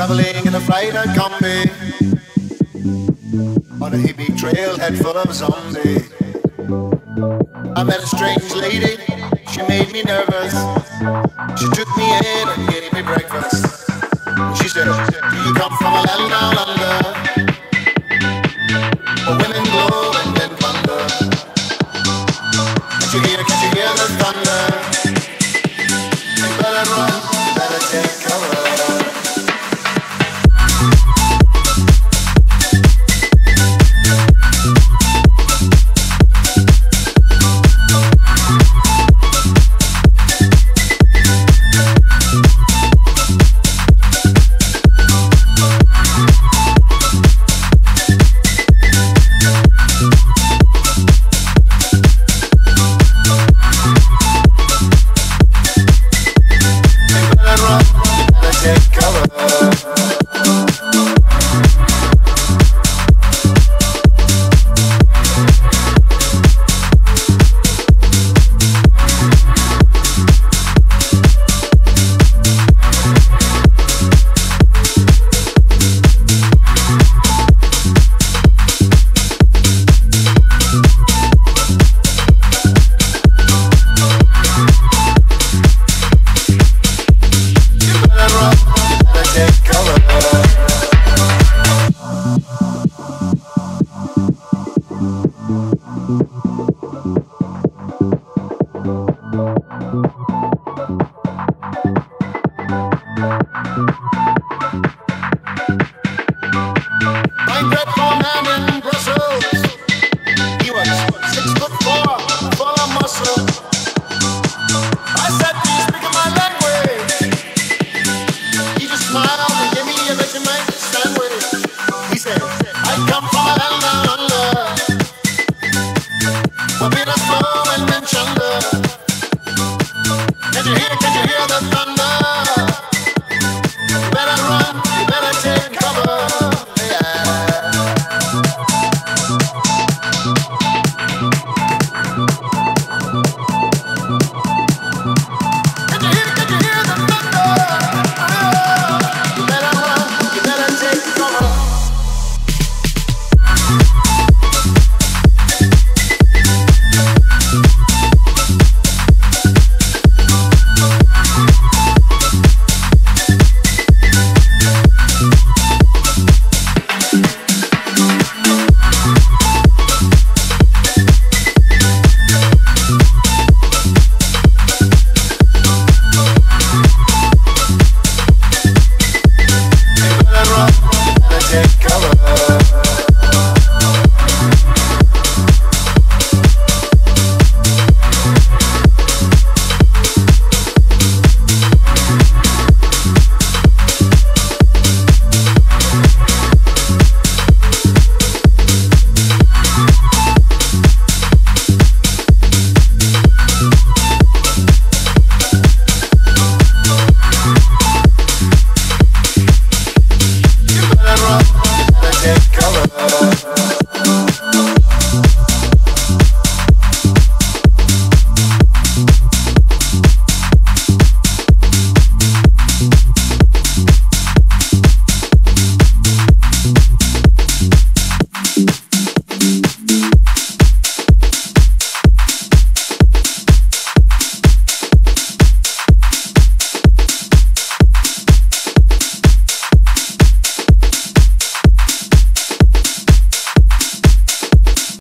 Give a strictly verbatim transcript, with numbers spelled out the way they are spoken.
traveling in a freighter combi on a hippie trailhead full of zombies. I met a strange lady, she made me nervous. She took me in and gave me breakfast. She said, do you come from a land down under, where women glow and men plunder? Can't you hear, can't you hear the thunder? You better run, you better take cover. Smile.